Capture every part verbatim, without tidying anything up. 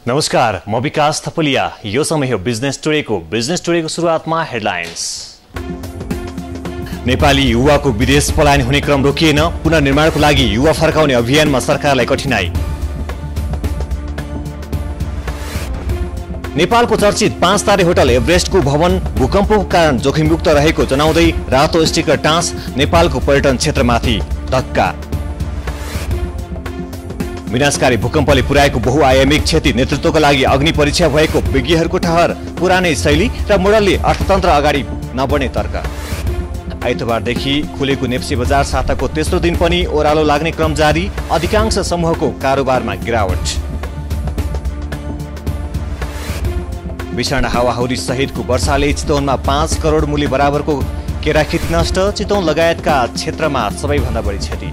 नमस्कार, म विकास थपलिया। यो समय हो बिजनेस टुडेको। बिजनेस टुडेको सुरुवातमा हेडलाइन्स। नेपाली युवाको विदेश पलायन हुने क्रम रोकिएन, पुनर्निर्माणको लागि युवा फर्काउने अभियानमा सरकारलाई कठिनाई। नेपालको चर्चित पाँच तारे होटल एभरेस्टको भवन भूकम्पको कारण जोखिमयुक्त रहेको जनाउँदै रातो स्टिकर टाँस, नेपालको पर्यटन क्षेत्रमाथि धक्का। विनाशकारी भूकम्पले पुर्याएको बहुआयामिक क्षति नेतृत्वका लागि अग्नि परीक्षा भएको विज्ञहरूको ठहर। पुरानै शैली र मोडलले अर्थतन्त्र अगाडि नबढ्ने तर्क। आइतबारदेखि खुलेको नेप्सी बजार साताको तेस्रो दिन पनि ओह्रालो लाग्ने क्रम जारी, अधिकांश समूहको कारोबारमा गिरावट। भीषण हावाहुरी सहितको वर्षाले चितवनमा पाँच करोड मूल्य बराबरको केराखेत नष्ट, चितवन लगायतका क्षेत्रमा सबैभन्दा बढी क्षति।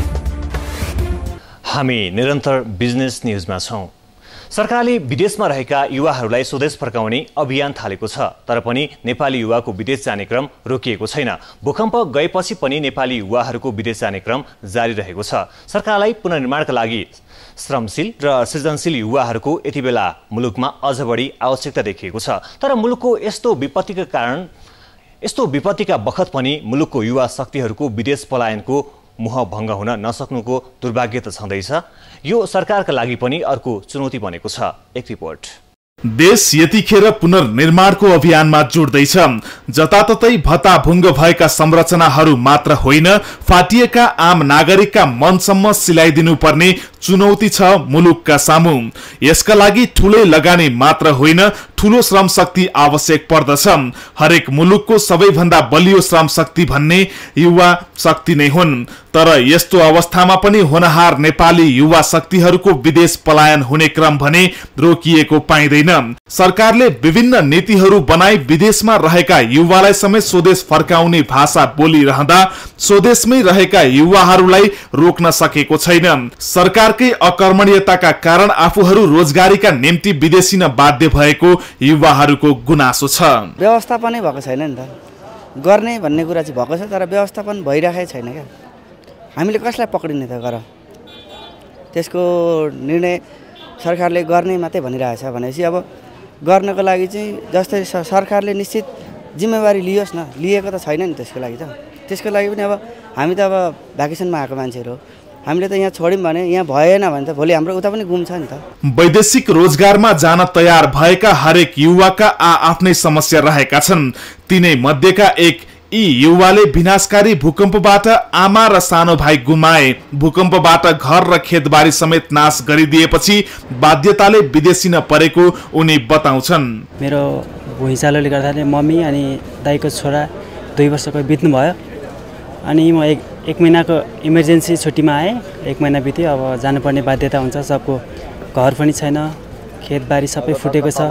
हामी निरन्तर बिजनेस न्युजमा छौं। सरकारले विदेशमा रहेका युवाहरूलाई स्वदेश फर्काउने अभियान थालेको छ, तर पनि नेपाली युवाको विदेश जाने क्रम रोकिएको छैन। भूकम्प गएपछि पनि नेपाली युवाहरूको विदेश जाने क्रम जारी रहेको छ। सरकारलाई पुनर्निर्माणका लागि श्रमशील र सृजनशील युवाहरूको यति बेला मुलुकमा अझ बढी आवश्यकता देखिएको छ। तर मुलुकको यस्तो विपत्तिका कारण यस्तो विपत्तिका बखत पनि मुलुकको युवा शक्तिहरूको विदेश पलायनको मुहभङ्ग हुन नसक्नुको दुर्भाग्य त छँदैछ। यो सरकारका लागि पनि अर्को चुनौती बनेको छ। एक रिपोर्ट। देश यतिखेर पुनर्निर्माणको अभियानमा जुट्दैछ। जताततै भत्ताभुङ्ग भएका संरचनाहरू मात्र होइन, फाटिएका आम नागरिकका मनसम्म सिलाइदिनु पर्ने चुनौती छ मुलुकका सामु। यसका लागि ठूलै लगानी मात्र होइन, ठूलो श्रम शक्ति आवश्यक पर्दछ। हरेक मुलुकको सबैभन्दा बलियो श्रम शक्ति भन्ने युवा शक्ति नै हुन्। तर यस्तो अवस्थामा पनि होनहार नेपाली युवा शक्तिहरूको विदेश पलायन हुने क्रम भने रोकिएको पाइँदैन। सरकारले विभिन्न नीतिहरू बनाई विदेशमा रहेका युवालाई समेत स्वदेश फर्काउने भाषा बोलिरहँदा स्वदेशमै रहेका युवाहरूलाई रोक्न सकेको छैन। सरकारकै अकर्मण्यताका कारण आफूहरू रोजगारीका निम्ति विदेशिन बाध्य भएको युवाहरूको गुनासो छ। व्यवस्थापनै भएको छैन नि त। गर्ने भन्ने कुरा चाहिँ भएको छ, तर व्यवस्थापन भइरहेकै छैन क्या। हामीले कसलाई पक्रिने त गर? त्यसको निर्णय सरकारले गर्ने मात्रै भनिरहेछ भनेपछि अब गर्नको लागि चाहिँ जस्तै सरकारले निश्चित जिम्मेवारी लियोस् न, लिएको त छैन नि त्यसको लागि त। त्यसको लागि पनि अब हामी त अब भ्याकेसनमा आएको मान्छेहरू हो, हामीले त यहाँ छोड्यौँ भने यहाँ भएन भने त भोलि हाम्रो उता पनि गुम्छ नि त। वैदेशिक रोजगारमा जान तयार भएका हरेक युवाका आ आफ्नै समस्या रहेका छन्। तिनै मध्येका एक यी युवाले विनाशकारी भूकम्पबाट आमा र सानो भाइ गुमाए। भूकम्पबाट घर र खेतबारी समेत नाश गरिदिएपछि बाध्यताले विदेशिन परेको उनी बताउँछन्। मेरो भुइँचालोले गर्दाखेरि मम्मी अनि दाइको छोरा दुई वर्षको बित्नु भयो। अनि म एक एक महिनाको इमर्जेन्सी छुट्टीमा आएँ। एक महिना बित्यो, अब जानुपर्ने बाध्यता हुन्छ। सबको घर पनि छैन, खेतबारी सबै फुटेको छ।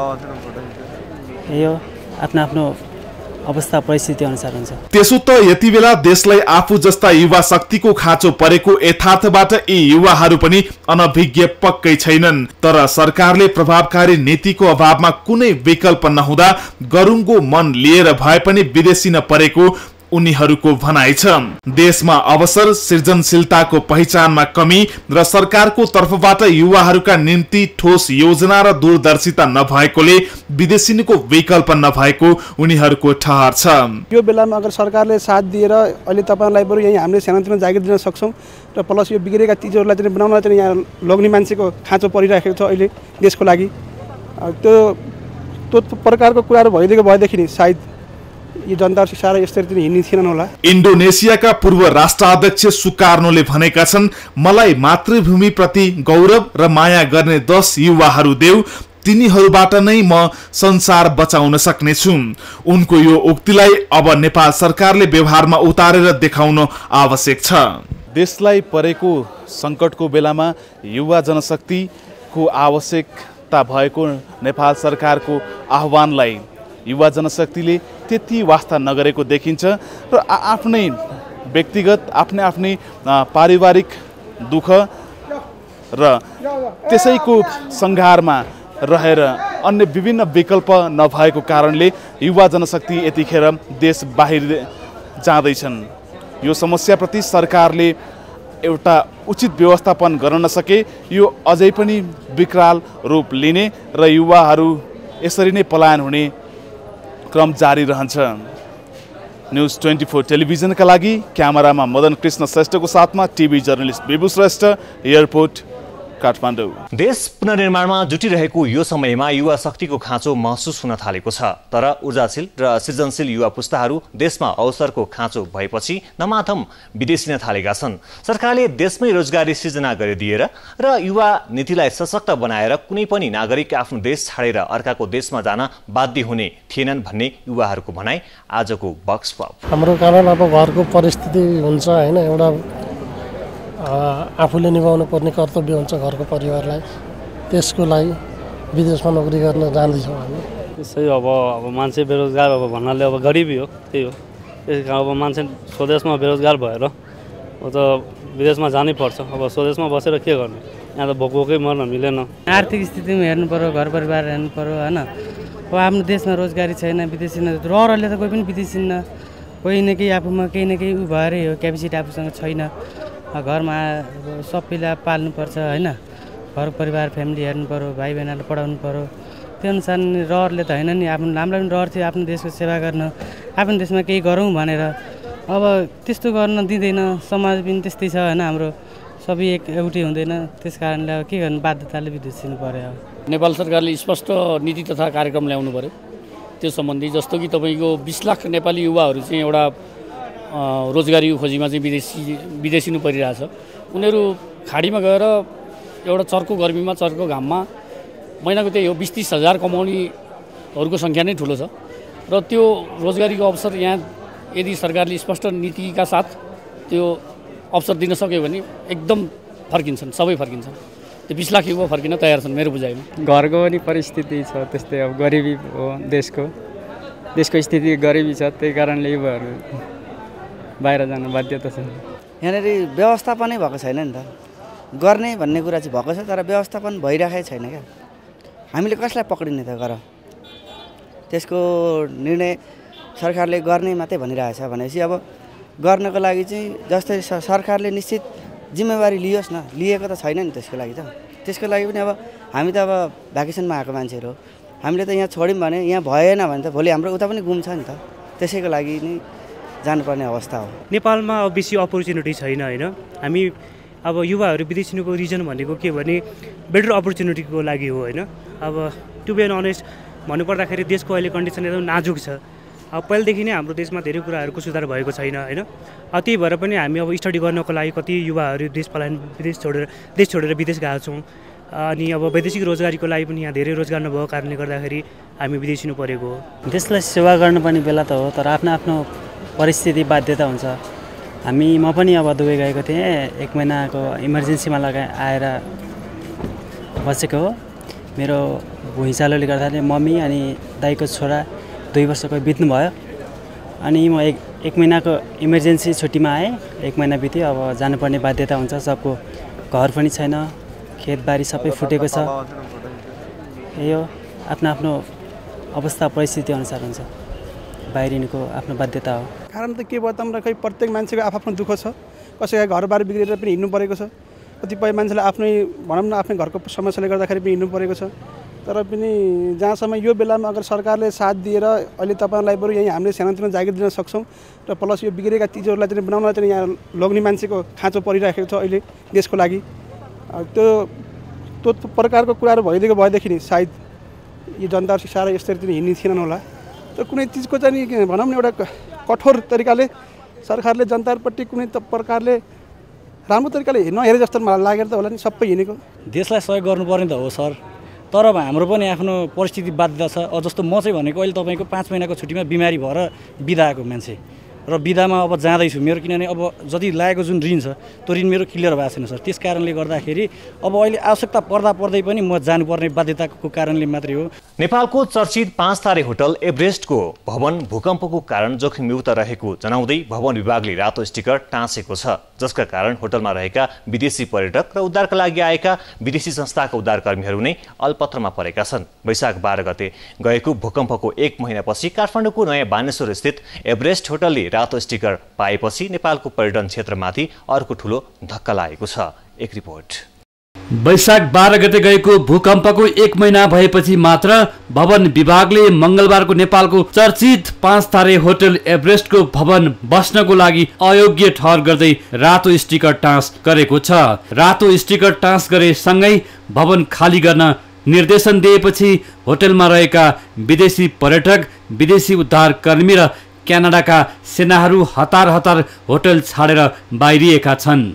यो आफ्नो आफ्नो अवस्था परिस्थिति अनुसार हुन्छ। त्यसो त यति बेला देशलाई आफू जस्ता युवा शक्तिको खाँचो परेको यथार्थबाट यी युवाहरू पनि अनभिज्ञ पक्कै छैनन्। तर सरकारले प्रभावकारी नीतिको अभावमा कुनै विकल्प नहुँदा गरुङको मन लिएर भए पनि विदेशिन परेको उनीहरूको भनाइ छ। देशमा अवसर, सृजनशीलताको पहिचानमा कमी र सरकारको तर्फबाट युवाहरूका निम्ति ठोस योजना र दूरदर्शिता नभएकोले विदेशिनीको विकल्प नभएको उनीहरूको ठहर छ। यो बेलामा अगर सरकारले साथ दिएर अहिले तपाईहरुलाई बरु यही हामीले सानोतिनो जागिर दिन सक्छौं र प्लस यो बिग्रेका चिजहरूलाई चाहिँ बनाउनलाई चाहिँ यहाँ लोग्ने मान्छेको खाँचो परिरहेको छ अहिले देशको लागि। त्यो त्यो प्रकारको कुराहरू भइदिएको भएदेखि नि सायद यी जनताहरु सारा यसरी हिँड्ने थिएनन् होला। इन्डोनेसियाका पूर्व राष्ट्राध्यक्ष सुकार्नोले भनेका छन्, मलाई मातृभूमि प्रति गौरव र माया गर्ने दस युवाहरू देऊ, तिनीहरूबाट नै म संसार बचाउन सक्नेछु। उनको यो उक्तिलाई अब नेपाल सरकारले व्यवहारमा उतारेर देखाउन आवश्यक छ। देशलाई परेको संकटको बेलामा युवा जनशक्तिको आवश्यकता भएको नेपाल सरकारको आह्वानलाई युवा जनशक्तिले त्यति वास्ता नगरेको देखिन्छ र आफ्नै व्यक्तिगत आफ्नै आफ्नै पारिवारिक दुःख र त्यसैको संघारमा रहेर अन्य विभिन्न विकल्प नभएको कारणले युवा जनशक्ति यतिखेर देश बाहिर जाँदैछन्। यो समस्याप्रति सरकारले एउटा उचित व्यवस्थापन गर्न नसके यो अझै पनि विकराल रूप लिने र युवाहरू यसरी नै पलायन हुने क्रम जारी रहन्छ। न्युज ट्वेन्टी फोर टेलिभिजनका लागि क्यामेरामा मदन कृष्ण श्रेष्ठको साथमा टिभी जर्नलिस्ट विभु श्रेष्ठ, एयरपोर्ट काठमाडौँ। देश पुनर्निर्माणमा जुटिरहेको यो समयमा युवा शक्तिको खाँचो महसुस हुन थालेको छ, तर ऊर्जाशील र सृजनशील युवा पुस्ताहरू देशमा अवसरको खाँचो भएपछि नमाथम विदेशिन थालेका छन्। सरकारले देशमै रोजगारी सृजना गरिदिएर र युवा नीतिलाई सशक्त बनाएर कुनै पनि नागरिक आफ्नो देश छाडेर अर्काको देशमा जान बाध्य हुने थिएनन् भन्ने युवाहरूको भनाइ आजको बक्स पप। हाम्रो कारण अब घरको परिस्थिति हुन्छ हैन, एउटा आफूले निभाउनु पर्ने कर्तव्य हुन्छ घरको परिवारलाई, त्यसको लागि विदेशमा नोकरी गर्न जाँदैछौँ हामी। त्यसै अब अब मान्छे बेरोजगार अब भन्नाले अब गरिबी हो, त्यही हो। त्यस कारण अब मान्छे स्वदेशमा बेरोजगार भएर अब त विदेशमा जानै पर्छ। अब स्वदेशमा बसेर के गर्ने, यहाँ त भोक भोकै मर्न मिलेन। आर्थिक स्थितिमा हेर्नु पर्यो, घर परिवार हेर्नु पर्यो होइन। अब आफ्नो देशमा रोजगारी छैन, विदेशी रहरले त कोही पनि विदेशी न, कोही न केही आफूमा केही न केही उ भएरै हो, क्यापेसिटी आफूसँग छैन। घरमा सबैलाई पाल्नुपर्छ होइन, घर परिवार फ्यामिली हेर्नु पऱ्यो, भाइ बहिनीलाई पढाउनु पऱ्यो। त्यो अनुसार रहरले त होइन नि, आफ्नो हामीलाई पनि रहर थियो आफ्नो देशको सेवा गर्न, आफ्नो देशमा केही गरौँ भनेर। अब त्यस्तो गर्न दिँदैन, समाज पनि त्यस्तै छ होइन, हाम्रो सबै एक एउटै हुँदैन। त्यस कारणले अब के गर्नु, बाध्यताले विदेशिनु पऱ्यो। नेपाल सरकारले स्पष्ट नीति तथा कार्यक्रम ल्याउनु पऱ्यो त्यो सम्बन्धी। जस्तो कि तपाईँको बिस लाख नेपाली युवाहरू चाहिँ एउटा रोजगारी खोजीमा चाहिँ विदेशी विदेशिनु परिरहेछ। उनीहरू खाडीमा गएर एउटा चर्को गर्मीमा चर्को घाममा महिनाको त्यही हो बिस तिस हजार कमाउनेहरूको सङ्ख्या नै ठुलो छ। र त्यो रोजगारीको अवसर यहाँ यदि सरकारले स्पष्ट नीतिका साथ त्यो अवसर दिन सक्यो भने एकदम फर्किन्छन्, सबै फर्किन्छन्। त्यो बिस लाख युवा फर्किन तयार छन् मेरो बुझाइमा। घरको पनि परिस्थिति छ त्यस्तै, अब गरिबी हो देशको, देशको स्थिति गरिबी छ, त्यही कारणले युवाहरू बाहिर जानु बाध्यता छ। यहाँनिर व्यवस्थापनै भएको छैन नि त, गर्ने भन्ने कुरा चाहिँ भएको छ तर व्यवस्थापन भइरहेकै छैन क्या। हामीले कसलाई पक्रिने त गर, त्यसको निर्णय सरकारले गर्ने मात्रै भनिरहेछ भनेपछि अब गर्नको लागि चाहिँ जस्तै सरकारले निश्चित जिम्मेवारी लियोस् न, लिएको त छैन नि त्यसको लागि त। त्यसको लागि पनि अब हामी त अब भ्याकेसनमा आएको मान्छेहरू हो, हामीले त यहाँ छोड्यौँ भने यहाँ भएन भने त भोलि हाम्रो उता पनि गुम्छ नि त। त्यसैको लागि नै जानुपर्ने अवस्था हो। नेपालमा अब बेसी अपर्च्युनिटी छैन होइन। हामी अब युवाहरू विदेशिनुको रिजन भनेको के भने बेटर अपर्च्युनिटीको लागि हो होइन। अब टु बी अनेस्ट भन्नुपर्दाखेरि देशको अहिले कन्डिसन एकदम नाजुक छ। अब पहिलेदेखि नै हाम्रो देशमा धेरै कुराहरूको सुधार भएको छैन होइन। त्यही भएर पनि हामी अब स्टडी गर्नको लागि कति युवाहरू देश पलायन विदेश छोडेर देश छोडेर विदेश गएका छौँ। अनि अब वैदेशिक रोजगारीको लागि पनि यहाँ धेरै रोजगार नभएको कारणले गर्दाखेरि हामी विदेशिनु परेको हो। देशलाई सेवा गर्नुपर्ने बेला त हो, तर आफ्नो आफ्नो परिस्थिति बाध्यता हुन्छ। हामी म पनि अब दुबई गएको थिएँ, एक महिनाको इमर्जेन्सीमा लगाए आएर बसेको हो। मेरो भुइँचालोले गर्दाखेरि मम्मी अनि दाइको छोरा दुई वर्षको बित्नु भयो। अनि म एक एक महिनाको इमर्जेन्सी छुट्टीमा आएँ, एक महिना बित्यो। अब जानुपर्ने बाध्यता हुन्छ, सबको घर पनि छैन, खेतबारी सबै फुटेको छ। यो आफ्नो आफ्नो अवस्था परिस्थिति अनुसार हुन्छ, बाहिरिनुको आफ्नो बाध्यता हो। कारण त के भयो त खै प्रत्येक मान्छेको आफ्नो दुःख छ, कसैको घरबार बिग्रेर पनि हिँड्नु परेको छ, कतिपय मान्छेलाई आफ्नै भनौँ न आफ्नै घरको समस्याले गर्दाखेरि पनि हिँड्नु परेको छ। तर पनि जहाँसम्म यो बेलामा अगर सरकारले साथ दिएर अहिले तपाईँलाई बरु यहीँ हामीले सानोतिनो जागिर दिन सक्छौँ र प्लस यो बिग्रेका चिजहरूलाई चाहिँ बनाउन चाहिँ यहाँ लोग्ने मान्छेको खाँचो परिराखेको छ अहिले देशको लागि। त्यो त्यो प्रकारको कुराहरू भइदिएको भएदेखि नि सायद यो जनताहरू साह्रै यस्तरी चाहिँ हिँड्ने थिएनन् होला। त कुनै चिजको चाहिँ भनौँ न एउटा कठोर तरिकाले सरकारले जनताहरूपट्टि कुनै त प्रकारले राम्रो तरिकाले नहेरे जस्तो मलाई लागेर त होला नि सबै हिँडेको। देशलाई सहयोग गर्नुपर्ने त हो सर, तर अब हाम्रो पनि आफ्नो परिस्थिति बाध्यता छ। जस्तो म चाहिँ भनेको अहिले तपाईँको पाँच महिनाको छुट्टीमा बिमारी भएर बिदा आएको मान्छे र बिदामा अब जाँदैछु मेरो, किनभने अब जति लागेको जुन ऋण छ त्यो ऋण मेरो क्लियर भएको छैन सर। त्यस कारणले गर्दाखेरि अब अहिले आवश्यकता पर्दा पर्दै पनि म जानुपर्ने बाध्यताको कारणले मात्रै हो। नेपालको चर्चित पाँच तारे होटल एभरेस्टको भवन भूकम्पको कारण जोखिमयुक्त रहेको जनाउँदै भवन विभागले रातो स्टिकर टाँसेको छ, जसका कारण होटलमा रहेका विदेशी पर्यटक र उद्धारका लागि आएका विदेशी संस्थाका उद्धारकर्मीहरू नै अल्पत्रमा परेका छन्। वैशाख बाह्र गते गएको भूकम्पको एक महिनापछि काठमाडौँको नयाँ बानेश्वर स्थित एभरेस्ट होटलले रातो स्टिकर पाएपछि नेपालको पर्यटन क्षेत्रमाथि अर्को ठूलो धक्का लागेको छ। एक रिपोर्ट। वैशाख बाह्र गते गएको भूकम्पको एक महिना भएपछि मात्र भवन विभागले मंगलबारको नेपालको चर्चित पाँच तारे होटल एभरेस्टको भवन बस्नको लागि अयोग्य ठहर गर्दै रातो स्टिकर टाँस गरेको छ। रातो स्टिकर टाँस गरे सँगै भवन खाली गर्न निर्देशन दिएपछि होटलमा रहेका विदेशी पर्यटक, विदेशी उद्धारकर्मी र क्यानाडाका सेनाहरू हतार हतार होटल छाडेर बाहिरिएका छन्।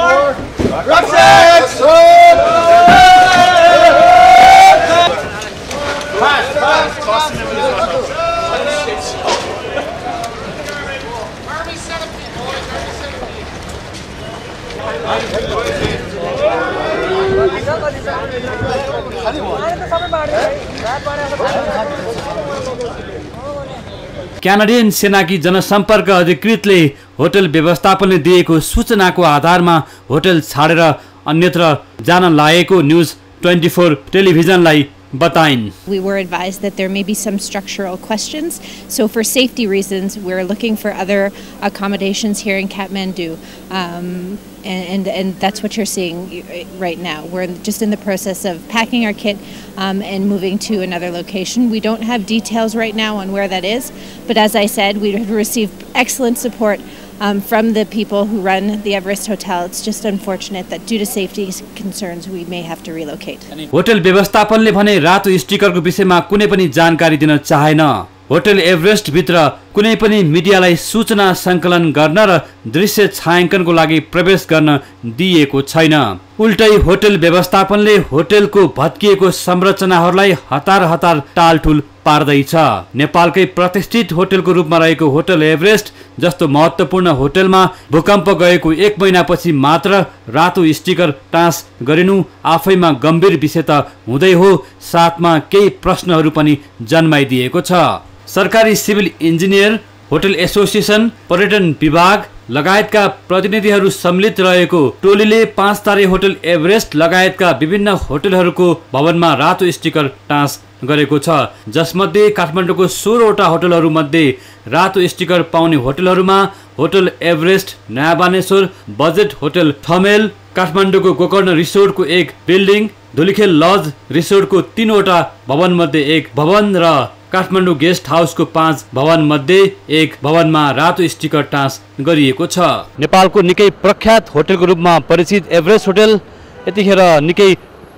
क्यानाडियन सेनाकी जनसम्पर्क अधिकृतले होटल व्यवस्थापनले दिएको सूचनाको आधारमा होटल छाडेर अन्यत्र जान लागेको न्युज ट्वेन्टी फोर टेलिभिजनलाई बताइन्। We were advised that there may be some structural questions, so for safety reasons we're looking for other accommodations here in Kathmandu, um, and, and and that's what you're seeing right now. We're just in the process of packing our kit um, and moving to another location. We don't have details right now on where that is, but as I said, we received excellent support Um, from the people who run the Everest Hotel. It's just unfortunate that due to safety concerns we may have to relocate. Hotel व्यवस्थापनले भने रातो स्टिकरको विषयमा कुनै पनि जानकारी दिन चाहेन। Hotel Everest भित्र कुनै पनि मिडियालाई सूचना सङ्कलन गर्न र दृश्य छायाङ्कनको लागि प्रवेश गर्न दिएको छैन। उल्टै होटल व्यवस्थापनले होटलको भत्किएको संरचनाहरूलाई हतार हतार टालटुल पार्दैछ। नेपालकै प्रतिष्ठित होटलको रूपमा रहेको होटल एभरेस्ट जस्तो महत्त्वपूर्ण होटलमा भूकम्प गएको एक महिनापछि मात्र रातो स्टिकर टाँस गरिनु आफैमा गम्भीर विषय त हुँदै हो, साथमा केही प्रश्नहरू पनि जन्माइदिएको छ। सरकारी सिभिल इन्जिनियर, होटल एसोसिएसन, पर्यटन विभाग लगायतका प्रतिनिधिहरू सम्मिलित रहेको टोलीले पाँच तारे होटल एभरेस्ट लगायतका विभिन्न होटलहरूको भवनमा रातो स्टिकर टाँस गरेको छ, जसमध्ये काठमाडौँको सोह्रवटा होटलहरू मध्ये रातो स्टिकर पाउने होटलहरूमा होटल एभरेस्ट, नयाँ बानेश्वर, बजेट होटल थमेल, काठमाडौँको गोकर्ण रिसोर्टको एक बिल्डिङ, धुलीखेल लज रिसोर्टको तीनवटा भवन मध्ये एक भवन र काठमाडौँ गेस्ट हाउसको पाँच भवन मध्ये एक भवनमा रातो स्टिकर टाँस गरिएको छ। नेपालको निकै प्रख्यात होटलको रूपमा परिचित एभरेस्ट होटल यतिखेर निकै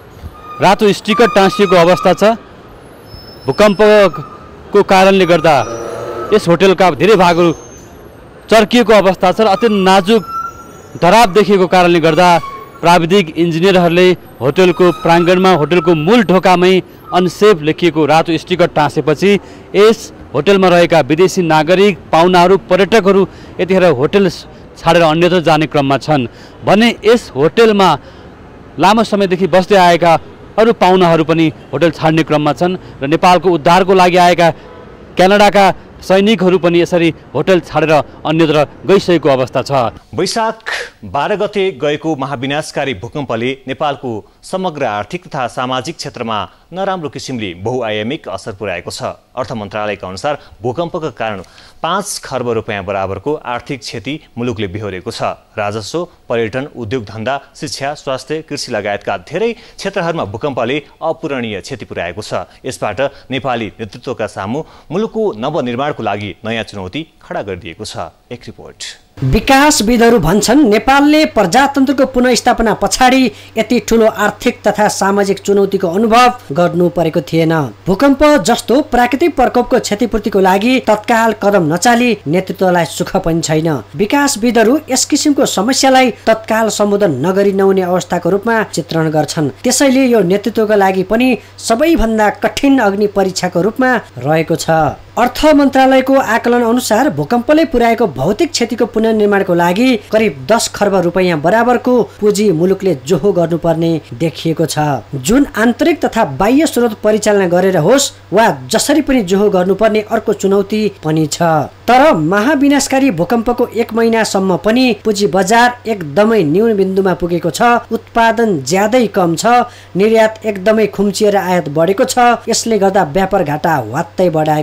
रातो स्टिकर टाँसिएको अवस्था छ। भूकम्पको कारणले गर्दा यस होटलका धेरै भागहरू चर्किएको अवस्था छ र अत्यन्त नाजुक धराप देखिएको कारणले गर्दा प्राविधिक इन्जिनियरहरूले होटलको प्राङ्गणमा होटलको मूल ढोकामै अनसेफ लेखिएको रातो स्टिकर टाँसेपछि यस होटलमा रहेका विदेशी नागरिक, पाहुनाहरू, पर्यटकहरू यतिखेर होटल छाडेर अन्यत्र जाने क्रममा छन् भने यस होटलमा लामो समयदेखि बस्दै आएका अरू पाहुनाहरू पनि होटल छाड्ने क्रममा छन् र नेपालको उद्धारको लागि आएका क्यानाडाका सैनिकहरू पनि यसरी होटल छाडेर अन्यत्र गइसकेको अवस्था छ। वैशाख बाह्र गते गएको महाविनाशकारी भूकम्पले नेपालको समग्र आर्थिक तथा सामाजिक क्षेत्रमा नराम्रो किसिमले बहुआयामिक असर पुर्याएको छ। अर्थ मन्त्रालयका अनुसार भूकम्पका कारण पाँच खर्ब रुपियाँ बराबरको आर्थिक क्षति मुलुकले बिहोरेको छ। राजस्व, पर्यटन, उद्योग धन्दा, शिक्षा, स्वास्थ्य, कृषि लगायतका धेरै क्षेत्रहरूमा भूकम्पले अपूरणीय क्षति पुर्याएको छ। यसबाट नेपाली नेतृत्वका सामु मुलुकको नवनिर्माणको लागि नयाँ चुनौती खडा गरिदिएको छ। एक रिपोर्ट। विकासविदहरू भन्छन् नेपालले प्रजातन्त्रको पुनर्स्थापना पछाडि यति ठूलो आर्थिक तथा सामाजिक चुनौतीको अनुभव गर्नु परेको थिएन। भूकम्प जस्तो प्राकृतिक प्रकोपको क्षतिपूर्तिको लागि तत्काल कदम नचाली नेतृत्वलाई सुख पनि छैन। विकासविदहरू यस किसिमको समस्यालाई तत्काल सम्बोधन नगरी नहुने अवस्थाको रूपमा चित्रण गर्छन्। त्यसैले यो नेतृत्वका लागि पनि सबैभन्दा कठिन अग्नि परीक्षाको रूपमा रहेको छ। अर्थ मन्त्रालयको आकलन अनुसार भूकम्पले पुर्याएको भौतिक क्षतिको पुनर्निर्माणको लागि करिब दस खर्ब रुपियाँ बराबरको पुँजी मुलुकले जोहो गर्नुपर्ने देखिएको छ, जुन आन्तरिक तथा बाह्य स्रोत परिचालना गरेर होस् वा जसरी पनि जोहो गर्नुपर्ने अर्को चुनौती पनि छ। तर महाविनाशकारी भूकम्पको एक महिनासम्म पनि पुँजी बजार एकदमै न्यून बिन्दुमा पुगेको छ। उत्पादन ज्यादै कम छ, निर्यात एकदमै खुम्चिएर आयात बढेको छ। यसले गर्दा व्यापार घाटा वात्तै बढाएको छ।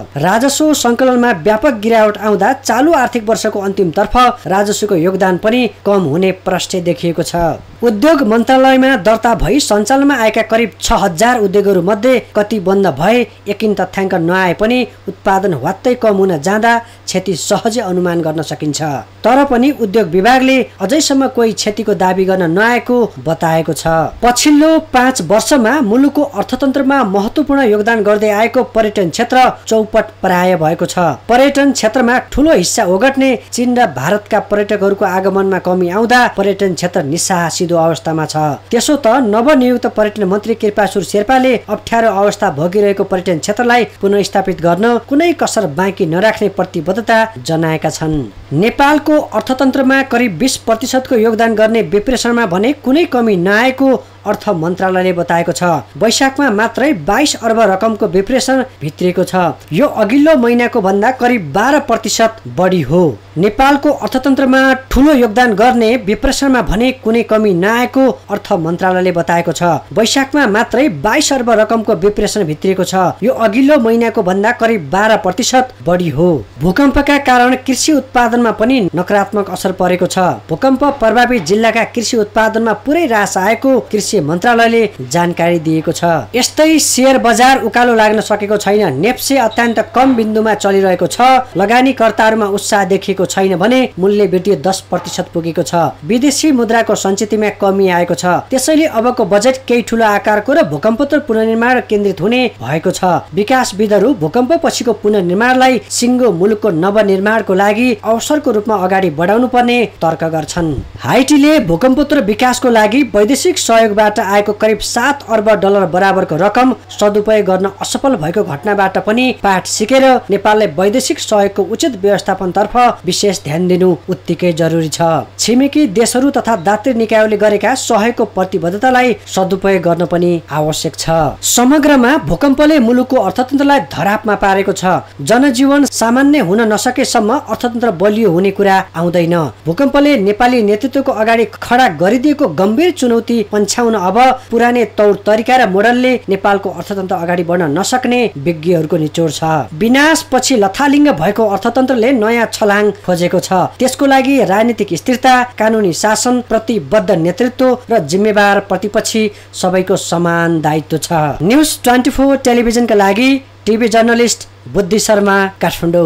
राजस्व सङ्कलनमा व्यापक गिरावट आउँदा चालु आर्थिक वर्षको अन्तिमतर्फ राजस्वको योगदान पनि कम हुने प्रश्न देखिएको छ। उद्योग मन्त्रालयमा दर्ता भई सञ्चालनमा आएका करिब छ हजार उद्योगहरू मध्ये कति बन्द भए यकिन तथ्याङ्क नआए पनि उत्पादन ह्वात्तै कम हुन जाँदा क्षति सहजै अनुमान गर्न सकिन्छ। तर पनि उद्योग विभागले अझैसम्म कोही क्षतिको दाबी गर्न नआएको बताएको छ। पछिल्लो पाँच वर्षमा मुलुकको अर्थतन्त्रमा महत्त्वपूर्ण योगदान गर्दै आएको पर्यटन क्षेत्र चौपट प्राय भएको छ। पर्यटन क्षेत्रमा ठूलो हिस्सा ओगट्ने चीन र भारतका पर्यटकहरूको आगमनमा कमी आउँदा पर्यटन क्षेत्र निस्सासिदो अवस्थामा छ। त्यसो त नवनियुक्त पर्यटन मन्त्री कृपासुर शेर्पाले अप्ठ्यारो अवस्था भोगिरहेको पर्यटन क्षेत्रलाई पुनर्स्थापित गर्न कुनै कसर बाँकी नराख्ने प्रतिबद्धता जनाएका छन्। नेपालको अर्थतन्त्रमा करिब बीस प्रतिशतको योगदान गर्ने विप्रेषणमा भने कुनै कमी नआएको अर्थ मन्त्रालयले बताएको छ। वैशाखमा मात्रै बाइस अर्ब रकमको विप्रेषण भित्रिएको छ। यो अघिल्लो महिनाको भन्दा करिब बाह्र प्रतिशत बढी हो। नेपालको अर्थतन्त्रमा ठूलो योगदान गर्ने विप्रेषणमा भने कुनै कमी नआएको अर्थ मन्त्रालयले बताएको छ। वैशाखमा मात्रै बाइस अर्ब रकमको विप्रेषण भित्रिएको छ। यो अघिल्लो महिनाको भन्दा करिब बाह्र प्रतिशत बढी हो। भूकम्पका कारण कृषि उत्पादनमा पनि नकारात्मक असर परेको छ। भूकम्प प्रभावित जिल्लाका कृषि उत्पादनमा पुरै ह्रास आएको कृषि मन्त्रालयले जानकारी दिएको छ। यस्तै शेयर बजार उकालो लाग्न सकेको छैन। नेप्से अत्यन्त कम बिन्दुमा चलिरहेको छ। लगानीकर्ताहरूमा उत्साह देखिएको छैन भने मूल्य वृद्धि दस प्रतिशत पुगेको छ। विदेशी मुद्राको सञ्चितमा कमी आएको छ। त्यसैले अबको बजेट केही ठूलो आकारको र भूकम्पोत्तर पुनर्निर्माण केन्द्रित हुने भएको छ। विकासविदहरू भूकम्प पछिको पुनर्निर्माणलाई सिङ्गो मुलुकको नवनिर्माणको लागि अवसरको रूपमा अगाडि बढाउनु पर्ने तर्क गर्छन्। हाइटीले भूकम्पोत्तर विकासको लागि वैदेशिक सहयोग बाट आएको करिब सात अर्ब डलर बराबरको रकम सदुपयोग गर्न असफल भएको घटनाबाट पनि पाठ सिकेर नेपालले वैदेशिक सहयोगको उचित व्यवस्थापनतर्फ विशेष ध्यान दिनु उत्तिकै जरुरी छ। छिमेकी देशहरू तथा दात्री निकायले गरेका सहयोगको प्रतिबद्धतालाई सदुपयोग गर्न पनि आवश्यक छ। समग्रमा भूकम्पले मुलुकको अर्थतन्त्रलाई धरापमा पारेको छ। जनजीवन सामान्य हुन नसकेसम्म अर्थतन्त्र बलियो हुने कुरा आउँदैन। भूकम्पले नेपाली नेतृत्वको अगाडि खडा गरिदिएको गम्भीर चुनौती पन्छाउन अब पुरानै तौर तरिका र मोडलले नेपालको अर्थतन्त्र अगाडि बढ्न नसक्ने विज्ञहरूको निचोड छ। विनाश पछि लथालिङ्ग भएको अर्थतन्त्रले नयाँ छलाङ खोजेको छ। त्यसको लागि राजनीतिक स्थिरता, कानुनी शासन, प्रतिबद्ध नेतृत्व र जिम्मेवार प्रतिपक्षी सबैको समान दायित्व छ। न्युज ट्वेन्टी फोर टेलिभिजनका लागि टिभी जर्नलिस्ट बुद्धि शर्मा, काठमाडौँ।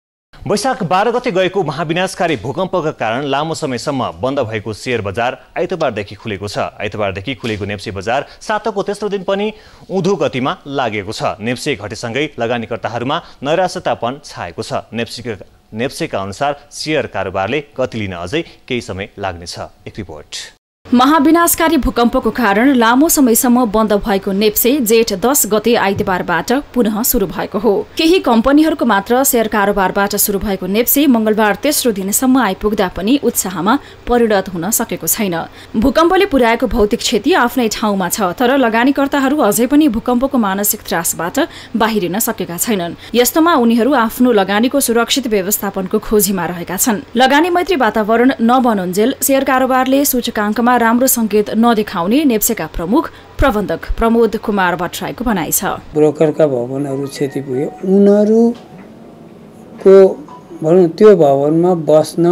वैशाख बाह्र गते गएको महाविनाशकारी भूकम्पका कारण लामो समयसम्म बन्द भएको शेयर बजार आइतबारदेखि खुलेको छ। आइतबारदेखि खुलेको नेप्से बजार साताको तेस्रो दिन पनि उँधो गतिमा लागेको छ। नेप्से घटेसँगै लगानीकर्ताहरूमा नैराश्यतापन छाएको छ। नेप्सेका नेप्सेका अनुसार शेयर कारोबारले गति लिन अझै केही समय लाग्नेछ। एक रिपोर्ट। महाविनाशकारी भूकम्पको कारण लामो समयसम्म बन्द भएको नेप्से जेठ दस गते आइतबारबाट पुनः सुरु भएको हो। केही कम्पनीहरूको मात्र शेयर कारोबारबाट सुरु भएको नेप्से मंगलबार तेस्रो दिनसम्म आइपुग्दा पनि उत्साहमा परिणत हुन सकेको छैन। भूकम्पले पुर्याएको भौतिक क्षति आफ्नै ठाउँमा छ, तर लगानीकर्ताहरू अझै पनि भूकम्पको मानसिक त्रासबाट बाहिरिन सकेका छैनन्। यस्तोमा उनीहरू आफ्नो लगानीको सुरक्षित व्यवस्थापनको खोजीमा रहेका छन्। लगानी मैत्री वातावरण नबनुन्जेल शेयर कारोबारले सूचकाङ्कमा राम्रो संकेत नदेखाउने नेप्सेका प्रमुख प्रबन्धक प्रमोद कुमार भट्टराईको भनाइ छ। ब्रोकरका भवनहरू क्षति पुग्यो, उनीहरूको भनौँ त्यो भवनमा बस्न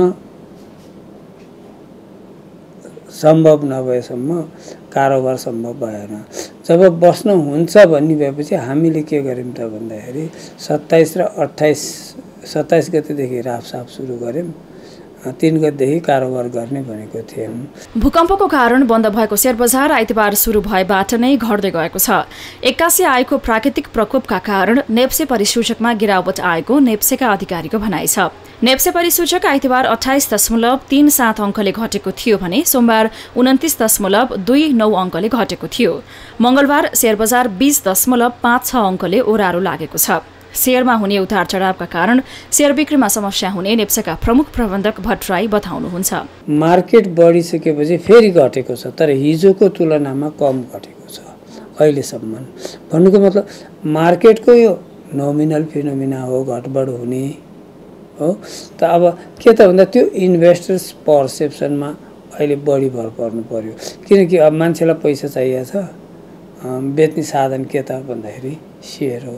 सम्भव नभएसम्म कारोबार सम्भव भएन। जब बस्न हुन्छ भन्ने भएपछि हामीले के गर्यौँ त भन्दाखेरि सत्ताइस र अट्ठाइस सत्ताइस गतेदेखि राफसाफ सुरु गऱ्यौँ। तीन गतेदेखि कारोबार गर्ने भनेको थियौँ। भूकम्पको कारण बन्द भएको शेयर बजार आइतबार सुरु भएबाट नै घट्दै गएको छ। एक्कासी आएको प्राकृतिक प्रकोपका कारण नेप्से परिसूचकमा गिरावट आएको नेप्सेका अधिकारीको भनाइ छ। नेप्से परिसूचक आइतबार अठाइस दशमलव तीन सात अङ्कले घटेको थियो भने सोमबार उन्तिस दशमलव दुई नौ अङ्कले घटेको थियो। मंगलबार शेयर बजार बीस दशमलव पाँच छ अङ्कले ओह्रालो लागेको छ। शेयरमा हुने उतार चढावका कारण शेयर बिक्रीमा समस्या हुने नेप्सेका प्रमुख प्रबन्धक भट्टराई बताउनुहुन्छ। मार्केट बढिसकेपछि फेरि घटेको छ, तर हिजोको तुलनामा कम घटेको छ अहिलेसम्म। भन्नुको मतलब मार्केटको यो नोमिनल फिनोमिना हो, घटबड हुने हो। त अब के त भन्दा त्यो इन्भेस्टर्स पर्सेप्सनमा अहिले बढी भर पर्नु पर्यो, किनकि अब मान्छेलाई पैसा चाहिएको छ। बेच्ने साधन के त भन्दाखेरि सेयर हो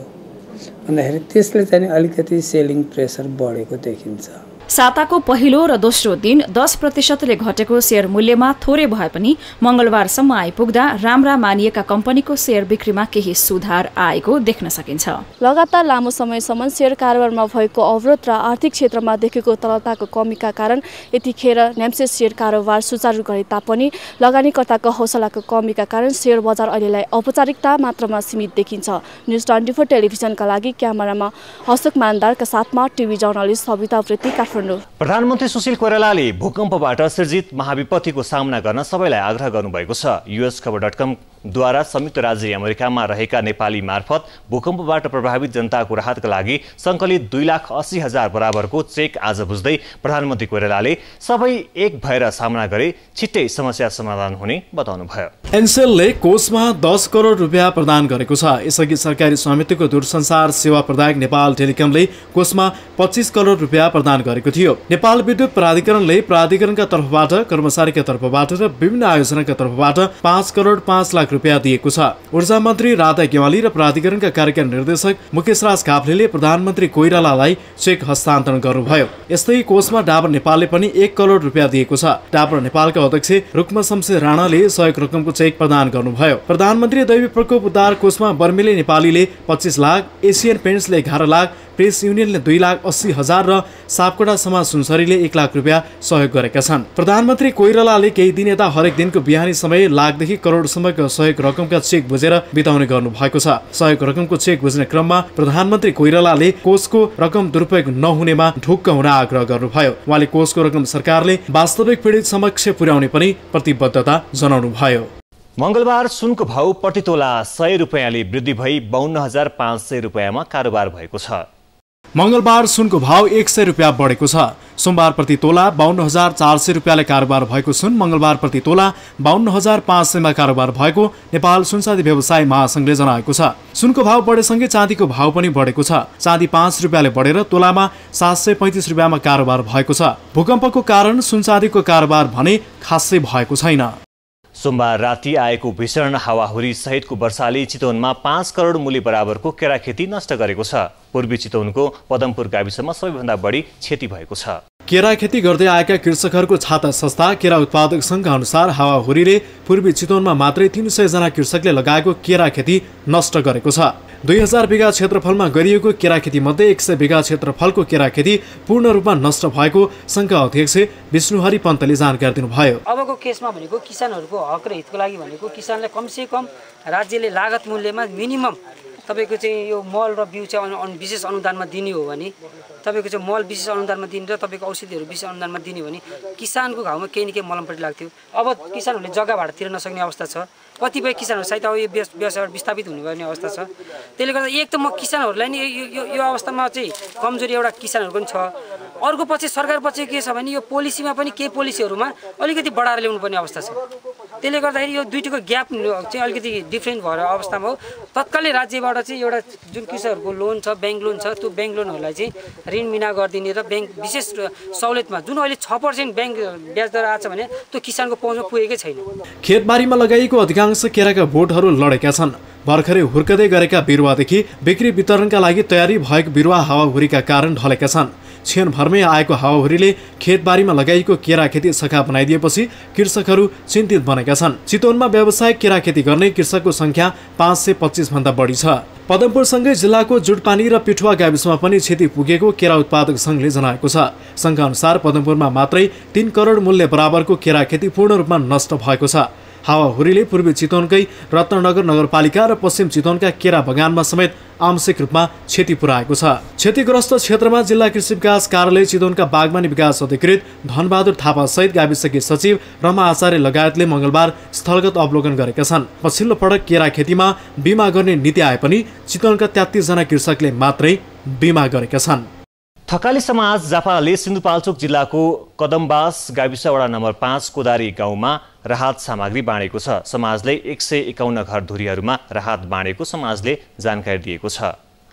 भन्दाखेरि त्यसले चाहिँ अलिकति सेलिङ प्रेसर बढेको देखिन्छ। साताको पहिलो र दोस्रो दिन दस प्रतिशतले घटेको शेयर मूल्यमा थोरै भए पनि मंगलबारसम्म आइपुग्दा राम्रा मानिएका कम्पनीको शेयर बिक्रीमा केही सुधार आएको देख्न सकिन्छ। लगातार लामो समयसम्म शेयर कारोबारमा भएको अवरोध र आर्थिक क्षेत्रमा देखेको तरलताको कमीका कारण यतिखेर नेप्से शेयर कारोबार सुचारू गरे तापनि लगानीकर्ताको हौसलाको कमीका कारण शेयर बजार अहिलेलाई औपचारिकता मात्रामा सीमित देखिन्छ। न्युज ट्वेन्टी फोर टेलिभिजनका लागि क्यामेरामा हसक मानदारका साथमा टिभी जर्नलिस्ट सविता उप्रेती काठमाडौँ। प्रधानमन्त्री सुशील कोइरालाले भूकम्पबाट सिर्जित महाविपत्तिको सामना गर्न सबैलाई आग्रह गर्नुभएको छ। युएस खबर डट कम द्वारा संयुक्त राज्य अमेरिकामा रहेका नेपाली मार्फत भूकम्पबाट प्रभावित जनताको राहतका लागि सङ्कलित दुई लाख अस्सी हजार बराबरको चेक आज बुझ्दै प्रधानमन्त्री कोइरालाले सबै एक भएर सामना गरे छिट्टै समस्या समाधान हुने बताउनुभयो। एनसेलले कोषमा दस करोड रुपियाँ प्रदान गरेको छ। यसअघि सरकारी स्वामित्वको दूरसञ्चार सेवा प्रदायक नेपाल टेलिकमले कोषमा पच्चीस करोड रुपियाँ प्रदान गरेको थियो। नेपाल विद्युत प्राधिकरणले प्राधिकरणका तर्फबाट, कर्मचारीका तर्फबाट र विभिन्न आयोजनाका तर्फबाट पाँच करोड पाँच लाख रुपियाँ दिएको छ। ऊर्जा मन्त्री राधा गेवाली र प्राधिकरणका कार्यकारी निर्देशक मुकेश राज काफ्लेले प्रधानमन्त्री कोइरालालाई चेक हस्तान्तरण गर्नुभयो। यस्तै कोषमा डाबर नेपालले पनि एक करोड रुपियाँ दिएको छ। डाबर नेपालका अध्यक्ष रुक्म शमशेर राणाले सहयोग रकमको चेक प्रदान गर्नुभयो। प्रधानमन्त्री दैवी प्रकोप उद्धार कोषमा बर्मेले नेपालीले पच्चीस लाख, एसियन पेन्ट्सले एघार लाख, प्रेस युनियनले दुई लाख अस्सी हजार र सापकोटा समाज सुनसरीले एक लाख रुपियाँ सहयोग गरेका छन्। प्रधानमन्त्री कोइरालाले केही दिन यता हरेक दिनको बिहानी समय लाखदेखि करोडसम्मको सहयोग रकमका चेक बुझेर बिताउने गर्नु भएको छ। सहयोग रकमको चेक बुझ्ने क्रममा प्रधानमन्त्री कोइरालाले कोषको रकम दुरुपयोग नहुनेमा ढुक्क हुन आग्रह गर्नुभयो। उहाँले कोषको रकम सरकारले वास्तविक पीडित समक्ष पुर्याउने पनि प्रतिबद्धता जनाउनुभयो। मंगलबार सुनको भाउ प्रतितोला सय रुपियाँले वृद्धि भई बाउन्न हजार पाँच सय रुपियाँमा कारोबार भएको छ। मंगलबार सुनको भाव एक सय रुपियाँ बढेको छ। सोमबार प्रति तोला बाउन्न हजार चार सय रुपियाँले कारोबार भएको सुन मंगलबार प्रति तोला बाउन्न हजार पाँच सयमा कारोबार भएको नेपाल सुनचाँदी व्यवसाय महासंघले जनाएको छ। सुनको भाव बढेसँगै चाँदीको भाव पनि बढेको छ। चाँदी पाँच रुपियाँले बढेर तोलामा सात सय पैँतिस रुपियाँमा कारोबार भएको छ। भूकम्पको कारण सुनचाँदीको कारोबार भने खासै भएको छैन। सोमबार राति आएको भीषण हावाहुरी सहितको वर्षाले चितवनमा पाँच करोड मूल्य बराबरको केरा खेती नष्ट गरेको छ। पूर्वी चितवनको पदमपुर गाविसमा सबैभन्दा बढी क्षति भएको छ। केरा खेती गर्दै आएका कृषकहरूको छाता संस्था केरा उत्पादक संघका अनुसार हावाहुरीले पूर्वी चितवनमा मात्रै तीन सय जना कृषकले लगाएको केरा खेती नष्ट गरेको छ। दुई हजार बिघा क्षेत्रफलमा गरिएको केरा खेती मध्ये एक सय बिघा क्षेत्रफलको केरा खेती पूर्ण रूपमा नष्ट भएको संघका अध्यक्ष विष्णुहरि पन्तले जानकारी दिनुभयो। अबको केसमा भनेको किसानहरूको हक र हितको लागि भनेको किसानलाई कमसे कम राज्यले लागत मूल्यमा मिनिमम तपाईको चाहिँ यो मल र बिउ चाहिँ विशेष अनुदानमा दिने हो भने तपाईको चाहिँ मल विशेष अनुदानमा दिने र तपाईको औषधिहरू विशेष अनुदानमा दिने हो भने किसानको घाउमा केही न केही मलमपट्टि लाग्थ्यो। अब किसानहरूले जग्गा भाडा तिर्न नसक्ने अवस्था छ। कतिपय किसानहरू सायद अब यो व्यवसाय विस्थापित हुनुपर्ने अवस्था छ। त्यसले गर्दा एक त म किसानहरूलाई नि यो यो अवस्थामा चाहिँ कमजोरी एउटा किसानहरूको पनि छ। अर्को पछि सरकार पछि के छ भने यो पोलिसीमा पनि केही पोलिसीहरूमा अलिकति बढाएर ल्याउनु पर्ने अवस्था छ। त्यसले गर्दाखेरि यो दुईटोको ग्याप चाहिँ अलिकति डिफ्रेन्ट भएर अवस्थामा हो। तत्कालै राज्यबाट चाहिँ एउटा जुन कृषकहरूको लोन छ ब्याङ्क लोन छ त्यो ब्याङ्क लोनहरूलाई चाहिँ ऋण मिना गरिदिने र ब्याङ्क विशेष सहुलियतमा जुन अहिले छ पर्सेन्ट ब्याङ्क ब्याज दर आएको छ भने त्यो किसानको पहुँचमा पुगेकै छैन। खेतबारीमा लगाइएको अधिकांश केराका बोटहरू लडेका छन्। भर्खरै हुर्कदै गरेका बिरुवादेखि बिक्री वितरणका लागि तयारी भएको बिरुवा हावाहुरीका कारण ढलेका छन्। क्षणभरमै आएको हावाहुरीले खेतबारीमा लगाइएको केरा खेती सखा बनाइदिएपछि कृषकहरू चिन्तित बनेका छन्। चितवनमा व्यावसायिक केरा खेती गर्ने कृषकको संख्या पाँच सय पच्चिस भन्दा बढी छ। पदमपुरसँगै जिल्लाको जुटपानी र पिठुवा गाविसमा पनि क्षति पुगेको केरा उत्पादक संघले जनाएको छ। संघका अनुसार पदमपुरमा मात्रै तीन करोड मूल्य बराबरको केरा खेती पूर्ण रूपमा नष्ट भएको छ। हावाहुरीले पूर्वी चितवनकै रत्ननगर नगरपालिका र पश्चिम चितवनका केरा बगानमा समेत आंशिक रूपमा क्षति पुर्याएको छ। क्षतिग्रस्त क्षेत्रमा जिल्ला कृषि विकास कार्यालय चितवनका बागवानी विकास अधिकृत धनबहादुर थापा सहित गाविसकी सचिव रमा आचार्य लगायतले मंगलबार स्थलगत अवलोकन गरेका छन्। पछिल्लो पटक केरा खेतीमा बिमा गर्ने नीति आए पनि चितवनका तेत्तीस जना कृषकले मात्रै बिमा गरेका छन्। थकाली समाज जापाले सिन्धुपाल्चोक जिल्लाको कदमबास गाविस वडा नम्बर पाँच कोदारी गाउँमा राहत सामग्री बाँडेको छ। समाजले एक सय एकाउन्न घर धुरीहरूमा राहत बाँडेको समाजले जानकारी दिएको छ।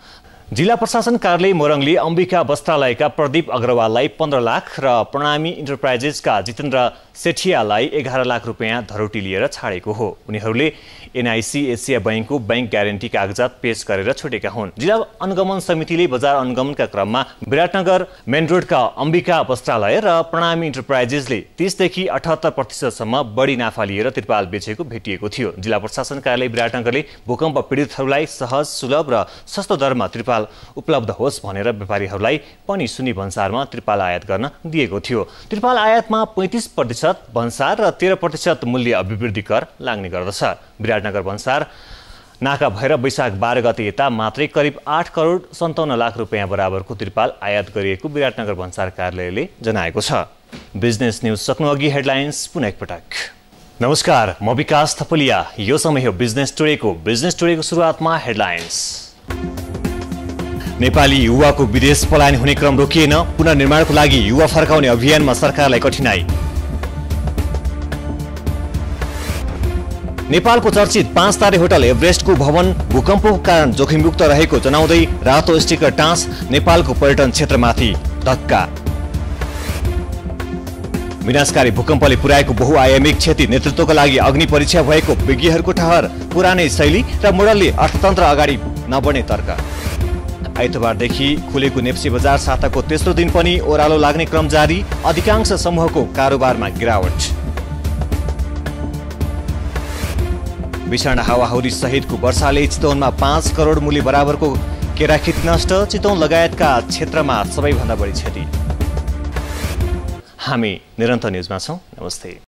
जिल्ला प्रशासन कार्यालय मोरङले अम्बिका वस्त्रालयका प्रदीप अग्रवाललाई पन्ध्र लाख र प्रणामी इन्टरप्राइजेसका जितेन्द्र सेठियालाई एघार लाख रुपियाँ धरोटी लिएर छाडेको हो। उनीहरूले एनआइसी एसिया बैंकको बैंक ग्यारेन्टी कागजात पेश गरेर छुटेका हुन्। जिल्ला अनुगमन समितिले बजार अनुगमनका क्रममा विराटनगर मेन रोडका अम्बिका वस्त्रालय र प्रणामी इन्टरप्राइजेसले तीसदेखि अठहत्तर प्रतिशतसम्म बढी नाफा लिएर त्रिपाल बेचेको भेटिएको थियो। जिल्ला प्रशासन कार्यालय विराटनगरले भूकम्प पीडितहरूलाई सहज, सुलभ र सस्तो दरमा त्रिपाल उपलब्ध होस् भनेर व्यापारीहरूलाई पनि सुनी भन्सारमा त्रिपाल आयात गर्न दिएको थियो। त्रिपाल आयातमा पैँतिस प्रतिशत भन्सार र तेह्र प्रतिशत मूल्य अभिवृद्धि कर लाग्ने गर्दछ। विराटनगर भन्सार नाका भएर वैशाख बाह्र गते यता मात्रै करिब आठ करोड सन्ताउन्न लाख रुपियाँ बराबरको त्रिपाल आयात गरिएको विराटनगर भन्सार कार्यालयले जनाएको छ। बिजनेस न्युज सक्नु अघि हेडलाइन्स पुनः एकपटक। नमस्कार, म विकास थपलिया। यो समय हो बिजनेस टुडेको। बिजनेस टुडेको सुरुवातमा हेडलाइन्स। नेपाली युवाको विदेश पलायन हुने क्रम रोकिएन, पुनर्निर्माणको लागि युवा फर्काउने अभियानमा सरकारलाई कठिनाई। नेपालको चर्चित पाँच तारे होटल एभरेस्टको भवन भूकम्पको कारण जोखिमयुक्त रहेको जनाउँदै रातो स्टिकर टाँस, नेपालको पर्यटन क्षेत्रमाथि धक्का। विनाशकारी भूकम्पले पुर्याएको बहुआयामिक क्षति नेतृत्वका लागि अग्नि परीक्षा भएको विज्ञहरूको ठहर। पुरानै शैली र मोडलले अर्थतन्त्र अगाडि नबढ्ने तर्क। आइतबारदेखि खुलेको नेप्सी बजार साताको तेस्रो दिन पनि ओह्रालो लाग्ने क्रम जारी। अधिकांश समूहको कारोबारमा गिरावट। भीषण हावाहुरी सहितको वर्षाले चितवनमा पाँच करोड मूल्य बराबरको केराखेत नष्ट। चितवन लगायतका क्षेत्रमा सबैभन्दा बढी क्षति। हामी निरन्तर न्युजमा छौँ। नमस्ते।